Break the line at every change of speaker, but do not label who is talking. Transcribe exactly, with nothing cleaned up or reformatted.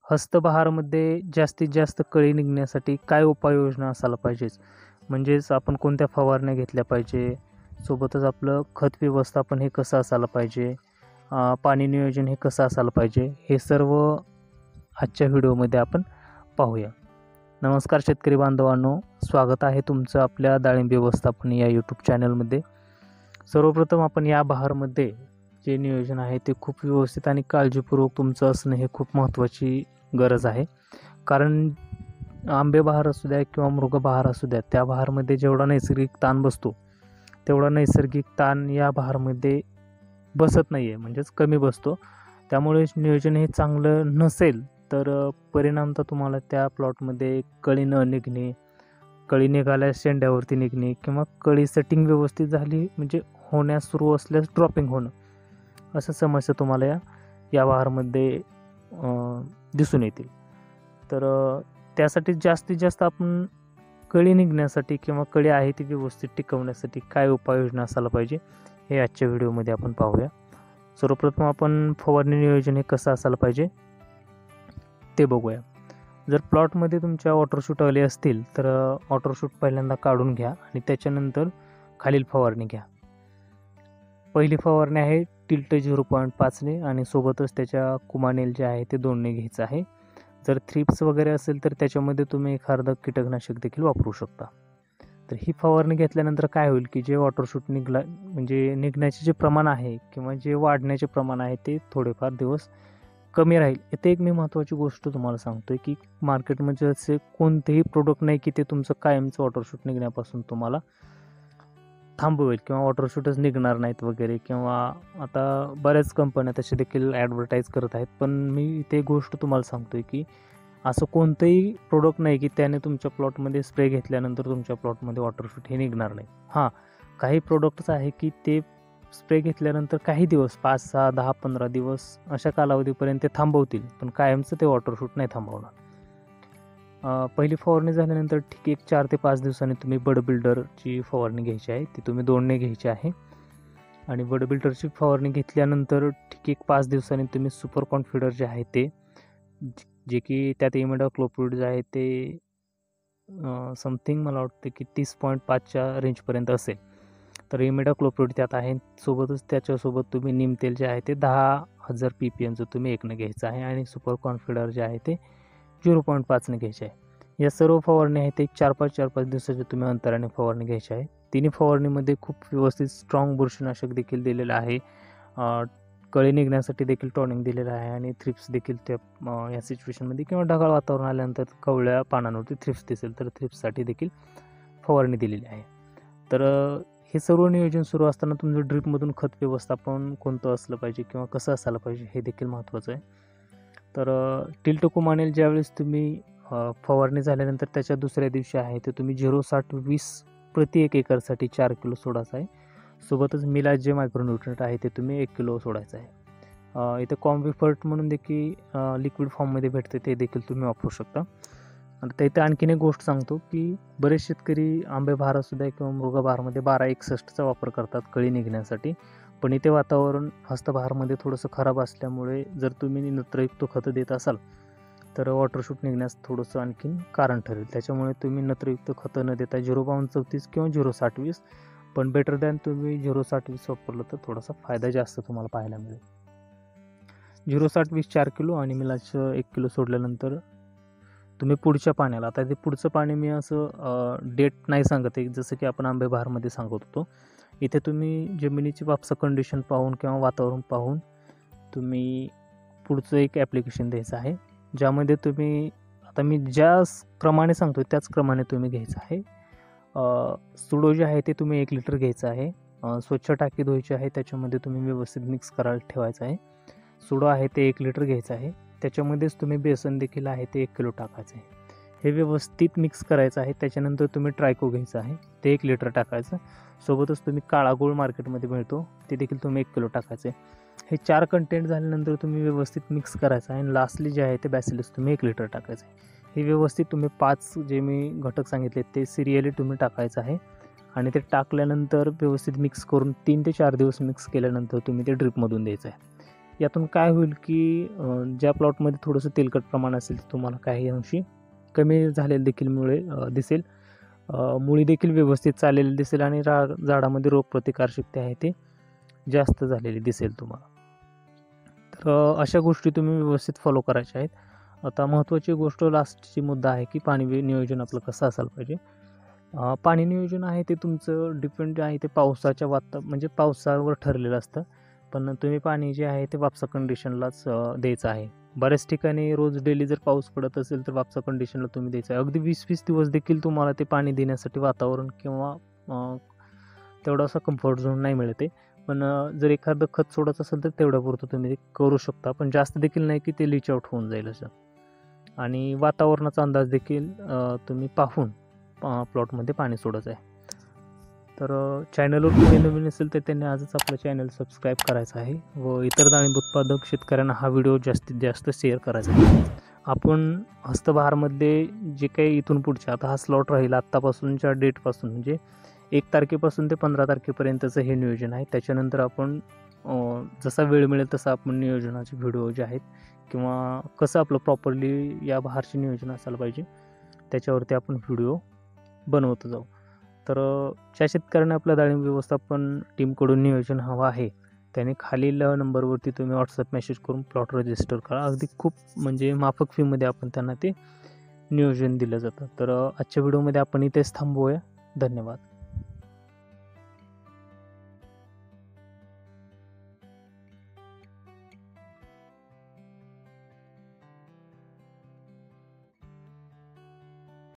हस्तबहारमध्ये जास्तीत जास्त कळी निघण्यासाठी काय उपाययोजना असायला पाहिजेच? म्हणजेच आपण कोणत्या फवारण्या घेतल्या पाहिजे? सोबतच आपलं खत व्यवस्थापन हे कसं असायला पाहिजे? अ, पाणी नियोजन हे कसं असायला पाहिजे? हे सर्व आजच्या व्हिडिओमध्ये आपण पाहूया. नमस्कार शेतकरी बांधवांनो, स्वागत आहे तुमचं आपल्या डाळिंब व्यवस्थापन या यूट्यूब चॅनलमध्ये. सर्वप्रथम आपण या बहारमध्ये जे नियोजन आहे ते खूप व्यवस्थित आणि काळजीपूर्वक तुमचं असणं हे खूप महत्त्वाची गरज आहे. कारण आंबे बहार असू द्या किंवा मृग बहार असू द्या, त्या बहारमध्ये जेवढा नैसर्गिक ताण बसतो तेवढा नैसर्गिक ताण या बहारमध्ये बसत नाही आहे, म्हणजेच कमी बसतो. त्यामुळे नियोजन हे चांगलं नसेल तर परिणामतः तुम्हाला त्या प्लॉटमध्ये कळी न निघणे, कळी निघाल्यास शेंड्यावरती निघणे किंवा कळी सेटिंग व्यवस्थित झाली म्हणजे होण्यास सुरू असल्यास ड्रॉपिंग होणं, अशा समस्या तुम्हाला या या बहारमध्ये दिसून येतील. तर त्यासाठी जास्तीत जास्त आपण कळी निघण्यासाठी किंवा कळी आहे ती व्यवस्थित टिकवण्यासाठी काय उपाययोजना असायला पाहिजे हे आजच्या व्हिडिओमध्ये आपण पाहूया. सर्वप्रथम आपण फवारणी नियोजन हे कसं असायला पाहिजे ते बघूया. जर प्लॉटमध्ये तुमच्या वॉटरशूट आले असतील तर वॉटरशूट पहिल्यांदा काढून घ्या आणि त्याच्यानंतर खालील फवारणी घ्या. पहिली फवारणी आहे टिल्ट झिरो पॉईंट पाचने आणि सोबतच त्याच्या कुमानेल जे आहे ते दोनने घ्यायचं आहे. जर थ्रिप्स वगैरे असेल तर त्याच्यामध्ये तुम्ही एखादं कीटकनाशक देखील वापरू शकता. तर ही फवारणी घेतल्यानंतर काय होईल की जे वॉटरशूट निघला म्हणजे निघण्याचे जे प्रमाण आहे किंवा जे वाढण्याचे प्रमाण आहे ते थोडेफार दिवस कमी राहील. इथे एक मी महत्त्वाची गोष्ट तुम्हाला सांगतोय की मार्केटमध्ये असे कोणतेही प्रोडक्ट नाही की ते तुमचं कायमचं वॉटरशूट निघण्यापासून तुम्हाला थांबवेल किंवा वॉटरशूटच निघणार नाहीत वगैरे, किंवा आता बऱ्याच कंपन्या तसे देखील ॲडव्हर्टाईज करत आहेत. पण मी इथे गोष्ट तुम्हाला सांगतोय की असं कोणतंही प्रोडक्ट नाही की त्याने तुमच्या प्लॉटमध्ये स्प्रे घेतल्यानंतर तुमच्या प्लॉटमध्ये वॉटरशूट हे निघणार नाही. हां, काही प्रोडक्ट्स आहे की ते स्प्रे घेतल्यानंतर काही दिवस पाच सहा दहा पंधरा दिवस अशा कालावधीपर्यंत ते थांबवतील, पण कायमचं ते वॉटरशूट नाही थांबवणार. पहिली फवारणी झाल्यानंतर ठीक एक चार ते पाच दिवसांनी तुम्ही बड बिल्डरची फवारणी घ्यायची आहे, ती तुम्ही दोनने घ्यायची आहे. आणि बड बिल्डरची फवारणी घेतल्यानंतर ठीक एक पाच दिवसांनी तुम्ही सुपर कॉन्फिडर जे आहे ते, जे की त्यात इमिडाक्लोप्रिड जे आहे ते समथिंग मला वाटतं की तीस पॉईंट पाचच्या रेंजपर्यंत असेल, तर इमिडाक्लोप्रिड त्यात आहे. सोबतच त्याच्यासोबत तुम्ही नीम तेल जे आहे ते दहा हजार पी पी एमचं तुम्ही एकनं घ्यायचं आहे आणि सुपर कॉन्फिडर जे आहे ते झिरो पॉईंट पाचने घ्यायचे आहे. या सर्व फवारणी आहेत ते एक चार पाच चार पाच दिवसाच्या तुम्ही अंतराने फवारणी घ्यायची आहे. तिन्ही फवारणीमध्ये खूप व्यवस्थित स्ट्रॉंग बुरशीनाशक देखील दिलेलं आहे, कळी निघण्यासाठी देखील टॉनिक दिलेलं आहे आणि थ्रिप्स देखील त्या या सिच्युएशनमध्ये किंवा ढगाळ वातावरण आल्यानंतर कवळ्या पानांवरती थ्रिप्स दिसेल तर थ्रिप्ससाठी देखील फवारणी दिलेली आहे. तर हे सर्व नियोजन सुरू असताना तुमचं ड्रीपमधून खत व्यवस्थापन कोणतं असलं पाहिजे किंवा कसं असायला पाहिजे हे देखील महत्त्वाचं आहे. तर टिल्ट कुमानेल ज्यावेळेस तुम्ही फवारणी झाल्यानंतर त्याच्या दुसऱ्या दिवशी आहे ते तुम्ही झिरो साठ वीस प्रति एक एकरसाठी चार किलो सोडायचं आहे. सोबतच मिलाज जे मायक्रोन्यूट्रंट आहे ते तुम्ही एक किलो सोडायचं आहे. इथे कॉम्बिफर्ट म्हणून देखील लिक्विड फॉर्ममध्ये भेटते, ते देखील तुम्ही वापरू शकता. आणि इथे आणखीन एक गोष्ट सांगतो की बरेच शेतकरी आंबे बहार असू द्या किंवा मृग बहारमध्ये बारा एकसष्टचा वापर करतात कळी निघण्यासाठी. पण इथे वातावरण हस्तबहारमध्ये थोडंसं खराब असल्यामुळे जर तुम्ही नत्रयुक्त खतं देत असाल तर वॉटरशूट निघण्यास थोडंसं आणखीन कारण ठरेल. त्याच्यामुळे तुम्ही नत्रयुक्त खतं न देता झिरो बावन्न चौतीस किंवा झिरो साठ वीस, पण बेटर दॅन तुम्ही झिरो साठ वीस वापरलं तर थोडासा फायदा जास्त तुम्हाला पाहायला मिळेल. झिरो साठ वीस चार किलो आणि मिलाचं एक किलो सोडल्यानंतर तुम्ही पुढच्या पाण्याला, आता ते पुढचं पाणी मी असं डेट नाही सांगत आहे जसं की आपण आंबे बहारमध्ये सांगत होतो. इथे तुम्ही जमिनीची वापसा कंडिशन पाहून किंवा वातावरण पाहून तुम्ही पुढचं एक ॲप्लिकेशन द्यायचं आहे, ज्यामध्ये तुम्ही आता मी ज्या क्रमाने सांगतो त्याच क्रमाने तुम्ही घ्यायचं आहे. सुडो जे आहे ते तुम्ही एक लिटर घ्यायचं आहे. स्वच्छ टाकी धुवायची आहे, त्याच्यामध्ये तुम्ही व्यवस्थित मिक्स करायला ठेवायचं आहे. सुडो आहे ते एक लिटर घ्यायचं आहे, त्याच्यामध्येच तुम्ही बेसन देखील आहे ते एक किलो टाकायचं आहे. हे व्यवस्थित मिक्स करायचं आहे. त्याच्यानंतर तुम्ही ट्रायको घ्यायचं आहे, ते एक लिटर टाकायचं. सोबतच तुम्ही काळा गूळ मार्केटमध्ये मिळतो ते देखील तुम्ही एक किलो टाकायचे. हे चार कंटेंट झाल्यानंतर तुम्ही व्यवस्थित मिक्स करायचं आहे आणि लास्टली जे आहे ते बॅसिलस तुम्ही एक लिटर टाकायचं आहे. हे व्यवस्थित तुम्ही पाच जे मी घटक सांगितले ते सिरियली तुम्ही टाकायचं आहे आणि ते टाकल्यानंतर व्यवस्थित मिक्स करून तीन ते चार दिवस मिक्स केल्यानंतर तुम्ही ते ड्रिपमधून द्यायचं आहे. यातून काय होईल की अ, ज्या प्लॉटमध्ये थोडंसं तेलकट प्रमाण असेल ते तुम्हाला काही अंशी कमी झालेलं देखील मुळे अ, दिसेल. अ, मुळी देखील व्यवस्थित चाललेली दिसेल आणि रा झाडामध्ये रोगप्रतिकारशक्ती आहे ते जास्त झालेली दिसेल तुम्हाला. तर अ, अशा गोष्टी तुम्ही व्यवस्थित फॉलो करायच्या आहेत. आता महत्त्वाची गोष्ट लास्टची मुद्दा आहे की पाणी वे नियोजन आपलं कसं असायला पाहिजे. अ, पाणी नियोजन आहे ते तुमचं डिपेंड आहे ते पावसाच्या वाता म्हणजे पावसावर ठरलेलं असतं. पण तुम्ही पाणी जे आहे ते वापसा कंडिशनलाच अ, द्यायचं आहे. बऱ्याच ठिकाणी रोज डेली जर पाऊस पडत असेल तर वापसा कंडिशनला तुम्ही द्यायचं आहे. अगदी वीस वीस दिवस देखील तुम्हाला ते पाणी देण्यासाठी वातावरण किंवा अ, तेवढा असा कम्फर्ट झोन नाही मिळत आहे. पण अ, जर एखादं खत सोडायचं असेल तर तेवढ्यापुरतं तुम्ही ते करू शकता. पण जास्त देखील नाही की ते लीच आउट होऊन जाईल असं. आणि वातावरणाचा अंदाज देखील अ, तुम्ही पाहून अ, प्लॉटमध्ये पाणी सोडायचं आहे. तर अ, चॅनलवर कोणी नवीन असेल तर त्यांनी आजच आपलं चॅनल सबस्क्राईब करायचं आहे व इतर डाळिंब उत्पादक शेतकऱ्यांना हा व्हिडिओ जास्तीत जास्त शेअर करायचा आहे. आपण हस्तबहारमध्ये जे काही इथून पुढचे आता हा स्लॉट राहील आत्तापासूनच्या डेटपासून म्हणजे एक तारखेपासून ते पंधरा तारखेपर्यंतचं हे नियोजन आहे. त्याच्यानंतर आपण अ, जसा वेळ मिळेल तसा आपण नियोजनाचे व्हिडिओ जे आहेत किंवा कसं आपलं प्रॉपरली या बहारचे नियोजन असायला पाहिजे त्याच्यावरती आपण व्हिडिओ बनवत जाऊ. तर अ, ज्या शेतकऱ्यांना आपल्या डाळिंब व्यवस्थापन टीमकडून नियोजन हवं आहे त्याने खालील नंबरवरती तुम्ही व्हॉट्सअप मेसेज करून प्लॉट रजिस्टर करा. अगदी खूप म्हणजे माफक फीमध्ये आपण त्यांना ते नियोजन दिलं जातं. तर अ, आजच्या व्हिडिओमध्ये आपण इथेच थांबवूया. धन्यवाद.